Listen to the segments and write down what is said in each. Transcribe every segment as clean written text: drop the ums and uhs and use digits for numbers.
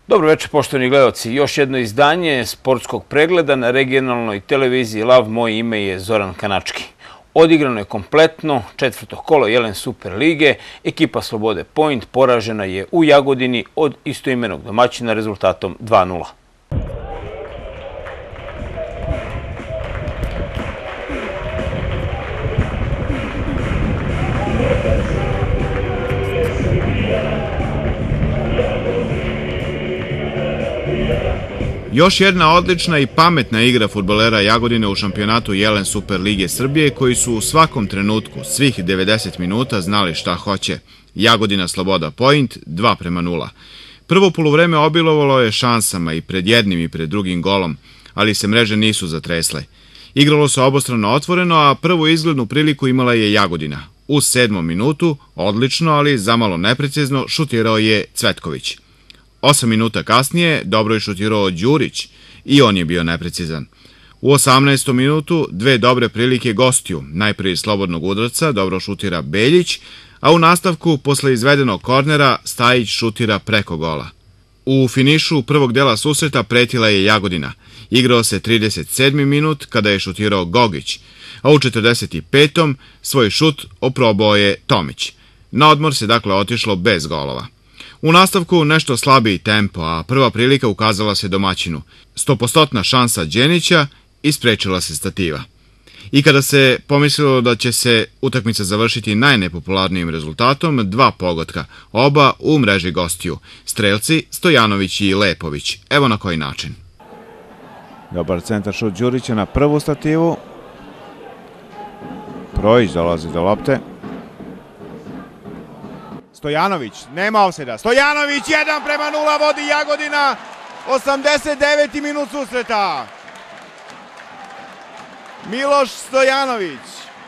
Dobro večer, poštovani gledalci. Još jedno izdanje sportskog pregleda na regionalnoj televiziji Lav. Moje ime je Zoran Kanački. Odigrano je kompletno četvrto kolo Jelen Super lige. Ekipa Slobode Point poražena je u Jagodini od istoimenog domaćina rezultatom 2:0. Još jedna odlična i pametna igra fudbalera Jagodine u šampionatu Jelen Super lige Srbije, koji su u svakom trenutku, svih 90 minuta, znali šta hoće. Jagodina Sloboda Point 2:0. Prvo poluvreme obilovalo je šansama i pred jednim i pred drugim golom, ali se mreže nisu zatresle. Igralo se obostrano otvoreno, a prvu izglednu priliku imala je Jagodina. U 7. minutu, odlično, ali zamalo neprecizno, šutirao je Cvetković. 8 minuta kasnije dobro je šutirao Đurić i on je bio neprecizan. U 18. minutu dve dobre prilike gostiju, najprije slobodnog udarca dobro šutira Beljić, a u nastavku posle izvedenog kornera Stajić šutira preko gola. U finišu prvog dela susreta pretila je Jagodina. Igrao se 37. minut kada je šutirao Gogić, a u 45. svoj šut oprobao je Tomić. Na odmor se dakle otišlo bez golova. U nastavku nešto slabiji tempo, a prva prilika ukazala se domaćinu. 100% šansa Đenića i sprečila se stativa. I kada se pomislilo da će se utakmica završiti najnepopularnijim rezultatom, dva pogotka, oba u mreži gostiju, strelci Stojanović i Lepović. Evo na koji način. Dobar centar šut Đurića na prvu stativu. Projić dolazi do lopte. Stojanović, nema ofsajda. Stojanović 1:0 vodi Jagodina. 89. minut susreta. Miloš Stojanović.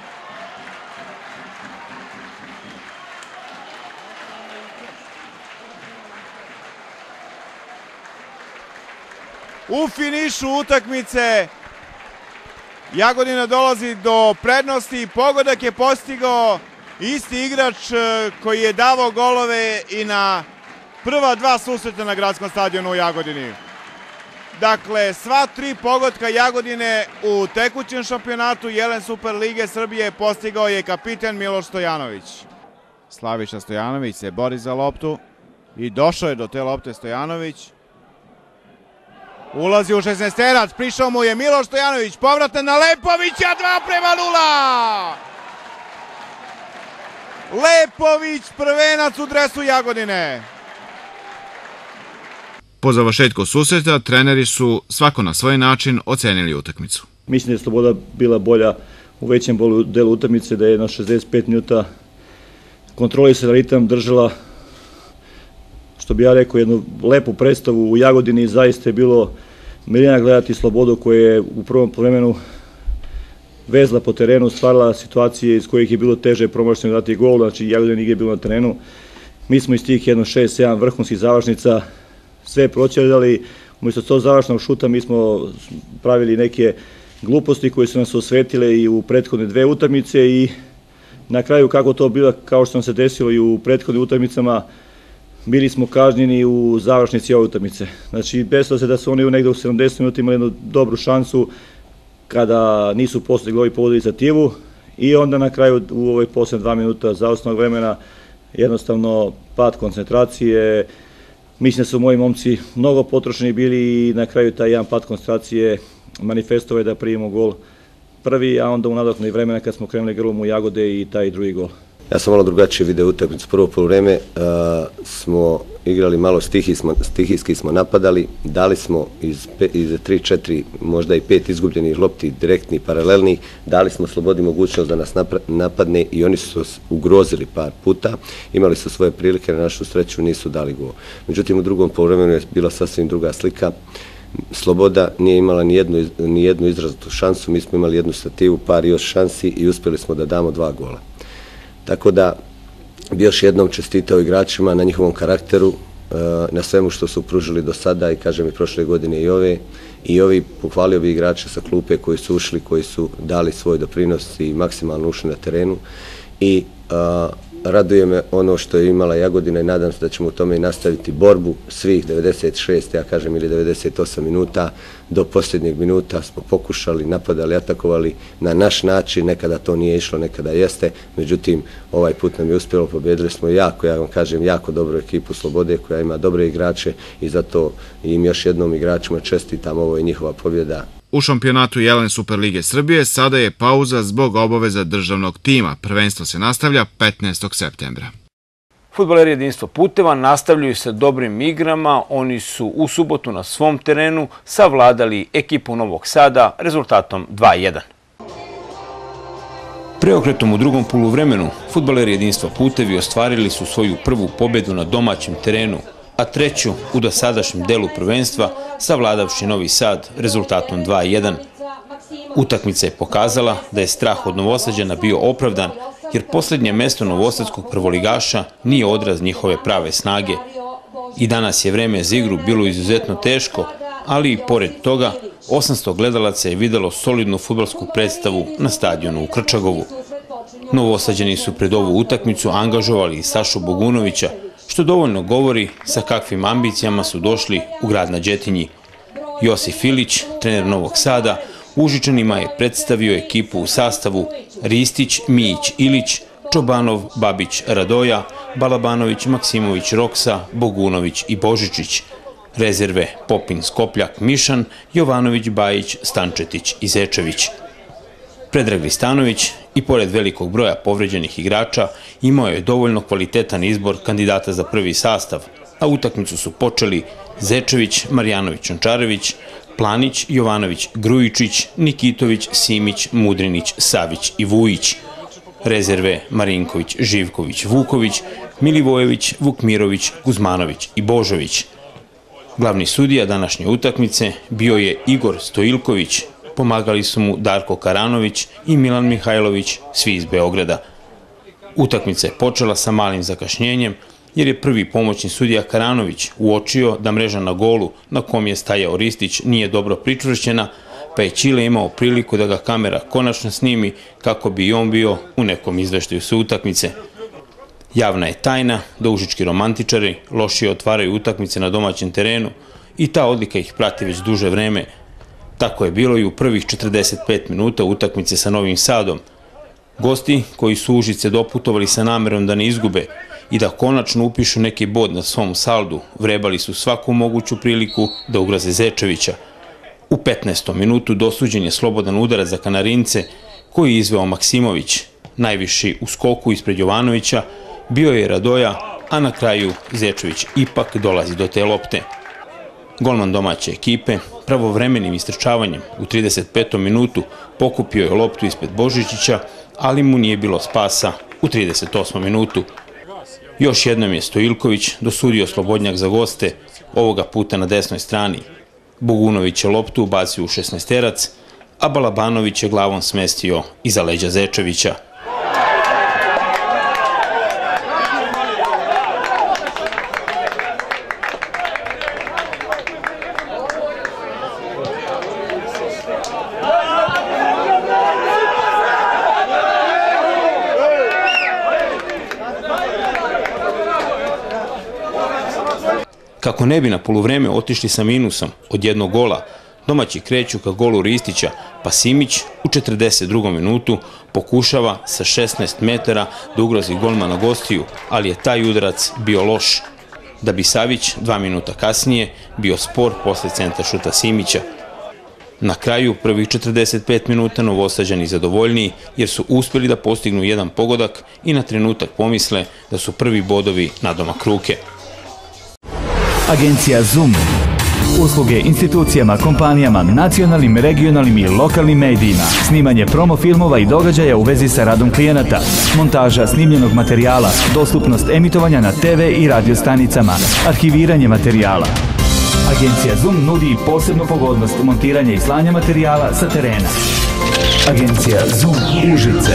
U finišu utakmice Jagodina dolazi do prednosti. Pogodak je postigao isti igrač koji je davao golove i na prva dva susreta na gradskom stadionu u Jagodini. Dakle, sva tri pogotka Jagodine u tekućem šampionatu Jelen Super lige Srbije postigao je kapiten Miloš Stojanović. Slaviša Stojanović se bori za loptu i došao je do te lopte Stojanović. Ulazi u 16-terac, prišao mu je Miloš Stojanović, povratan na Lepovića, 2:0! Lepović, prvenac u dresu Jagodine. Po završetku susreta, treneri su svako na svoj način ocenili utakmicu. Mislim da je Sloboda bila bolja u većem delu utakmice, da je na 65 minuta kontrolisala ritam, držala, što bi ja rekao, jednu lepu predstavu u Jagodini. Zaista je bilo milijena gledati Slobodu koja je u prvom vremenu vezla po terenu, stvarala situacije iz kojih je bilo teže promašeno dati gol, znači Jagodina nije bilo na terenu. Mi smo iz tih 6-7 vrhunskih završnica sve proćerdali. Umjesto tog završnog šuta mi smo pravili neke gluposti koje su nas osvetile i u prethodne dve utakmice i na kraju kako to bilo, kao što nam se desilo i u prethodnim utakmicama, bili smo kažnjeni u završnici ove utakmice. Znači, desilo se da su oni negde u 70 minuta imali jednu dobru šansu kada nisu postigli gol i povodili inicijativu i onda na kraju u ovoj posljednje 2 minuta završnog vremena jednostavno pad koncentracije. Mislim da su moji momci mnogo potrošeni bili i na kraju taj jedan pad koncentracije manifestovao je da primimo gol prvi, a onda u nadoknadi vremena kad smo krenuli grlom u Jagode i taj drugi gol. Ja sam malo drugačije video utakmicu. Prvo poluvreme smo igrali malo stihijski smo napadali, dali smo iz 3-4, možda i 5 izgubljenih lopti, direktnih, paralelnih, dali smo Slobodi mogućnost da nas napadne i oni su ugrozili par puta, imali su svoje prilike, na našu sreću nisu dali gol. Međutim, u drugom poluvremenu je bila sasvim druga slika. Sloboda nije imala ni jednu izrazitu šansu, mi smo imali jednu stativu, par još šansi i uspjeli smo da damo 2 gola. Tako da bi još jednom čestitao igračima na njihovom karakteru, na svemu što su pružili do sada i kažem i prošle godine i ovi pohvalio bi igrače sa klupe koji su ušli, koji su dali svoj doprinos i maksimalno ušli na terenu i raduje me ono što je imala Jagodina i nadam se da ćemo u tome i nastaviti borbu svih 96, ja kažem, ili 98 minuta. Do posljednjeg minuta smo pokušali, napadali, atakovali na naš način, nekada to nije išlo, nekada jeste, međutim ovaj put nam je uspjelo, pobjedili smo jako, ja vam kažem, jako dobru ekipu Slobode koja ima dobre igrače i zato im još jednom igračima čestitam, ovo je njihova pobjeda. U šampionatu Jelen Superlige Srbije sada je pauza zbog obaveza državnog tima. Prvenstvo se nastavlja 15. septembra. Fudbaleri Jedinstva puteva nastavljaju sa dobrim igrama. Oni su u subotu na svom terenu savladali ekipu Novog Sada rezultatom 2:1. Preokretom u drugom poluvremenu fudbaleri Jedinstva putevi ostvarili su svoju prvu pobjedu na domaćem terenu, a treću u dosadašnjem delu prvenstva savladavši Novi Sad rezultatom 2:1. Utakmica je pokazala da je strah od Novosađana bio opravdan, jer posljednje mesto novosadskog prvoligaša nije odraz njihove prave snage. I danas je vreme za igru bilo izuzetno teško, ali i pored toga 800 gledalaca je videlo solidnu fudbalsku predstavu na stadionu u Krčagovu. Novosađani su pred ovu utakmicu angažovali i Sašu Bogunovića, što dovoljno govori sa kakvim ambicijama su došli u grad na Đetinji. Josif Ilić, trener Novog Sada, Užičanima je predstavio ekipu u sastavu Ristić, Mijić, Ilić, Čobanov, Babić, Radoja, Balabanović, Maksimović, Roksa, Bogunović i Božičić. Rezerve Popin, Skopljak, Mišan, Jovanović, Bajić, Stančetić i Zečević. Predrag Ristanović, i pored velikog broja povređenih igrača, imao je dovoljno kvalitetan izbor kandidata za prvi sastav, a utakmicu su počeli Zečević, Marjanović-Čončarević, Planić, Jovanović, Grujičić, Nikitović, Simić, Mudrinić, Savić i Vujić. Rezerve Marinković, Živković, Vuković, Milivojević, Vukmirović, Guzmanović i Božović. Glavni sudija današnje utakmice bio je Igor Stojilković, pomagali su mu Darko Karanović i Milan Mihajlović, svi iz Beograda. Utakmica je počela sa malim zakašnjenjem, jer je prvi pomoćni sudija Karanović uočio da mreža na golu na kom je stajao Ristić nije dobro pričvršćena, pa je Ćile imao priliku da ga kamera konačno snimi kako bi i on bio u nekom izveštaju sa utakmice. Javna je tajna da užički romantičari lošije otvaraju utakmice na domaćem terenu i ta odlika ih prati već duže vreme. Tako je bilo i u prvih 45 minuta utakmice sa Novim Sadom. Gosti koji su Užice doputovali sa namerom da ne izgube i da konačno upišu neki bod na svom saldu, vrebali su svaku moguću priliku da ugroze Zečevića. U 15. minutu dosuđen je slobodan udarac za Kanarince, koji je izveo Maksimović. Najviši u skoku ispred Jovanovića bio je Radoja, a na kraju Zečević ipak dolazi do te lopte. Golman domaće ekipe pravovremenim istrčavanjem u 35. minutu pokupio je loptu ispred Božičića, ali mu nije bilo spasa u 38. minutu. Još jednom je Stojilković dosudio slobodnjak za goste, ovoga puta na desnoj strani. Bogunović je loptu ubacio u 16-terac, a Balabanović je glavom smestio iza leđa Zečevića. Kako ne bi na poluvreme otišli sa minusom od jednog gola, domaći kreću ka golu Ristića, pa Simić u 42. minutu pokušava sa 16 metara da ugrozi golmana gostiju, ali je taj udarac bio loš, da bi Savić 2 minuta kasnije bio spor posle centra šuta Simića. Na kraju prvih 45 minuta Novosađani zadovoljniji, jer su uspjeli da postignu jedan pogodak i na trenutak pomisle da su prvi bodovi nadomak ruke. Agencija Zoom. Usluge institucijama, kompanijama, nacionalnim, regionalnim i lokalnim medijima. Snimanje promo filmova i događaja u vezi sa radom klijenata. Montaža snimljenog materijala. Dostupnost emitovanja na TV i radio stanicama. Arhiviranje materijala. Agencija Zoom nudi i posebnu pogodnost montiranja i slanja materijala sa terena. Agencija Zoom Užice.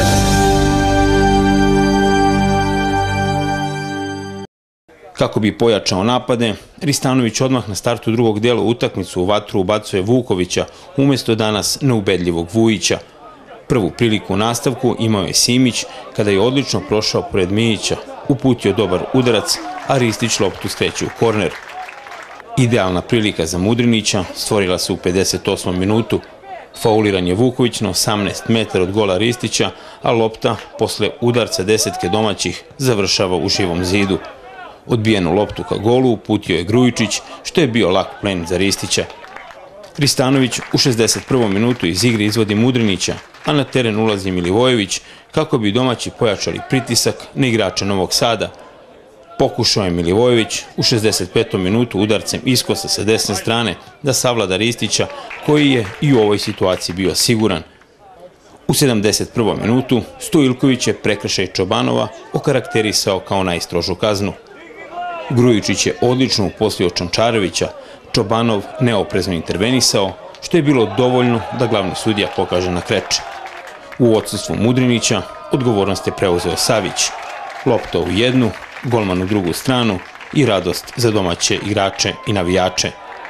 Kako bi pojačao napade, Ristanović odmah na startu drugog dela utakmicu u vatru ubacuje Vukovića umjesto danas neubedljivog Vujića. Prvu priliku u nastavku imao je Simić kada je odlično prošao pored Mijića, uputio dobar udarac, a Ristić loptu skreće u korner. Idealna prilika za Mudrinića stvorila se u 58. minutu. Fauliran je Vuković na 18 metara od gola Ristića, a lopta posle udarca desetke domaćih završava u živom zidu. Odbijenu loptu ka golu uputio je Grujičić, što je bio lak plen za Ristića. Kristanović u 61. minutu iz igre izvodi Mudrinića, a na teren ulazi Milivojević kako bi domaći pojačali pritisak na igrače Novog Sada. Pokušao je Milivojević u 65. minutu udarcem iskosa sa desne strane da savlada Ristića, koji je i u ovoj situaciji bio siguran. U 71. minutu Stojilković je prekršaj Čobanova okarakterisao kao najstrožu kaznu. Grujičić je odlično uposlio Čančarevića, Čobanov neoprezno intervenisao, što je bilo dovoljno da glavni sudija pokaže na kreče. U odsustvu Mudrinića odgovornost je preuzeo Savić. Lopta u jednu, golman u drugu stranu i radost za domaće igrače i navijače.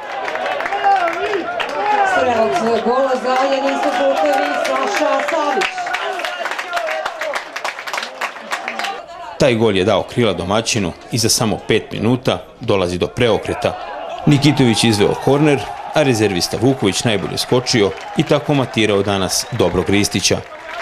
Strelac gola za Jedinstvo Putevi, Saša Savić. Taj gol je dao krila domaćinu i za samo 5 minuta dolazi do preokreta. Nikitović izveo korner, a rezervista Vuković najbolje skočio i tako matirao danas dobrog Ristića.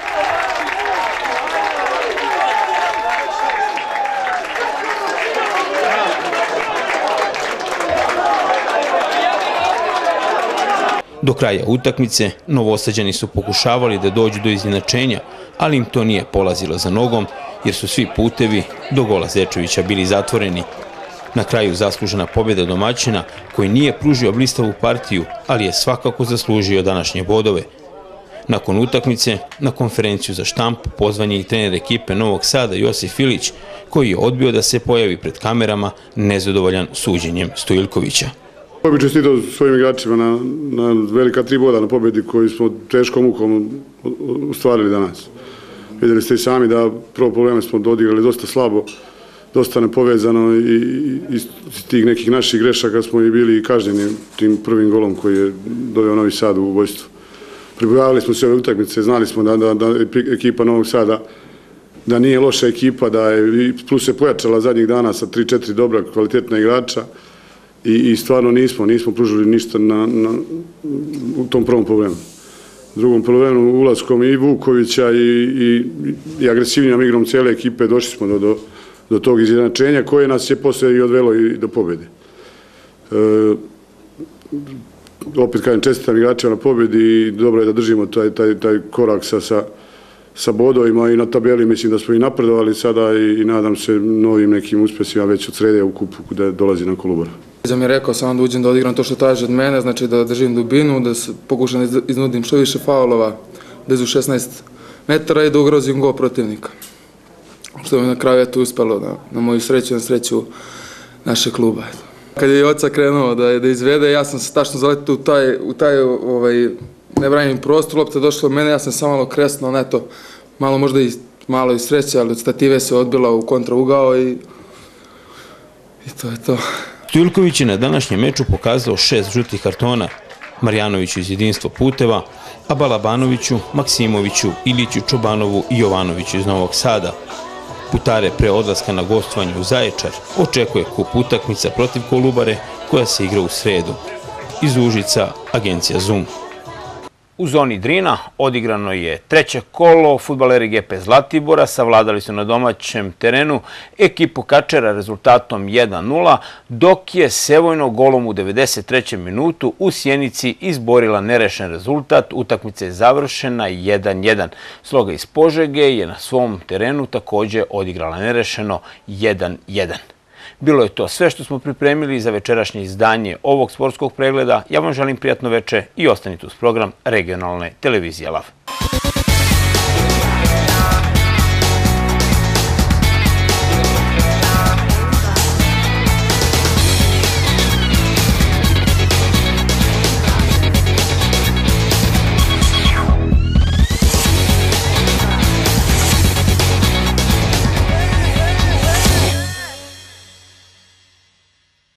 Do kraja utakmice Novosađani su pokušavali da dođu do izjednačenja, ali im to nije polazilo za nogom, jer su svi putevi do gola Zečevića bili zatvoreni. Na kraju zaslužena pobjeda domaćina, koji nije pružio blistavu partiju, ali je svakako zaslužio današnje bodove. Nakon utakmice, na konferenciju za štampu pozvan je i trener ekipe Novog Sada Josif Ilić, koji je odbio da se pojavi pred kamerama nezadovoljan suđenjem Stojilkovića. Bih čestitao svojim igračima na velika 3 boda na pobjedi koju smo teškom mukom ostvarili danas. Vidjeli ste i sami da prvo probleme smo odigrali dosta slabo, dosta nepovezano i iz tih nekih naših grešaka smo i bili kažnjeni tim prvim golom koji je doveo Novi Sad u ubojstvo. Pribojavali smo se ove utakmice, znali smo da ekipa Novog Sada da nije loša ekipa, da je plus se pojačala zadnjih dana sa 3-4 dobra kvalitetna igrača. I stvarno nismo pružili ništa u tom prvom problemu. U drugom problemu ulaskom i Vukovića i agresivnijom igrom cijele ekipe došli smo do tog izjednačenja koje nas je poslije i odvelo i do pobjede. Opet kažem, čestitam igračima na pobjedi i dobro je da držimo taj korak sa bodovima i na tabeli mislim da smo i napredovali sada i nadam se novim nekim uspjesima već od srede u kupu gdje dolazi na Kolubara. Ja mi je rekao sam da uđem da odigram to što traži od mene, znači da držim dubinu, da pokušam da iznudim što više faulova blizu 16 metara i da ugrozim gol protivnika. Što mi na kraju je to uspelo na moju sreću, na sreću naše kluba. Kad je oca krenuo da izvede, ja sam se tačno zaletio u taj nebranjeni prostor, lopta je došla od mene, ja sam samo malo kresnuo, neto, malo možda i malo i sreće, ali od stative se odbila u kontraugao i to je to. Stojilković je na današnjem meču pokazao 6 žutih kartona, Marjanoviću iz Jedinstva Puteva, a Balabanoviću, Maksimoviću, Iliću, Čobanovu i Jovanoviću iz Novog Sada. Putare pre odlaska na gostovanje u Zaječar očekuje kup utakmica protiv Kolubare koja se igra u sredu. Iz Užica, agencija Zoom. U zoni Drina odigrano je treće kolo, fudbaleri GP Zlatibora savladali su na domaćem terenu ekipu Kačera rezultatom 1:0, dok je Sevojno golom u 93. minutu u Sjenici izborila nerešen rezultat. Utakmica je završena 1:1. Sloga iz Požege je na svom terenu također odigrala nerešeno 1:1. Bilo je to sve što smo pripremili za večerašnje izdanje ovog sportskog pregleda. Ja vam želim prijatno veče i ostanite uz program regionalne televizije LAV.